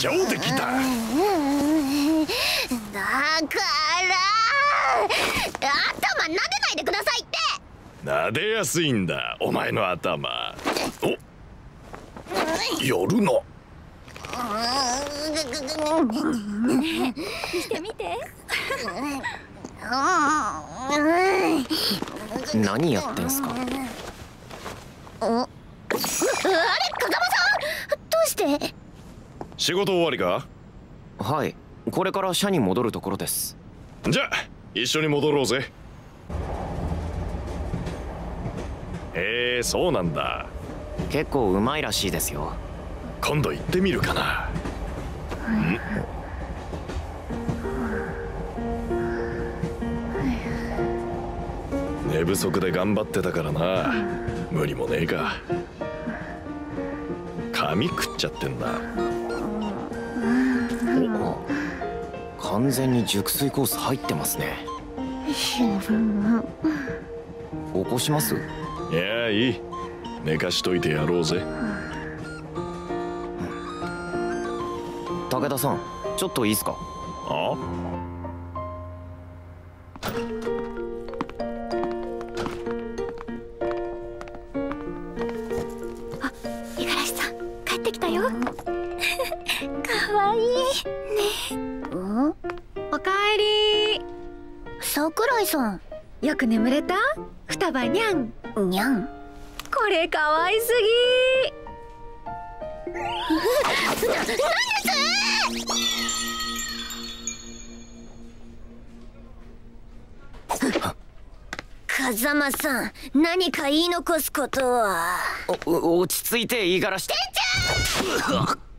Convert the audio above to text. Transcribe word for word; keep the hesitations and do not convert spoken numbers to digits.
上出来だ。だから頭撫でないでくださいって。 撫でやすいんだお前の頭。おやるな。 見て見て。 何やってんすか。 あれ風間さん、どうして。 仕事終わりか。 はい、これから社に戻るところです。 じゃあ一緒に戻ろうぜ。へえ、そうなんだ。 結構うまいらしいですよ。 今度行ってみるかな。ん寝不足で頑張ってたからな。無理もねえか。髪食っちゃってんだ。 お、完全に熟睡コース入ってますね。起こします？ いやいい、寝かしといてやろうぜ。 武田さん、ちょっといいっすか。 あ？ 五十嵐さん、帰ってきたよ。かわいいね。おかえり。 桜井さん、 よく眠れた？双葉にゃん。 にゃん。 これかわいすぎ。 な、なんです！風間さん、何か言い残すことは。 お、落ち着いて、五十嵐。 店長！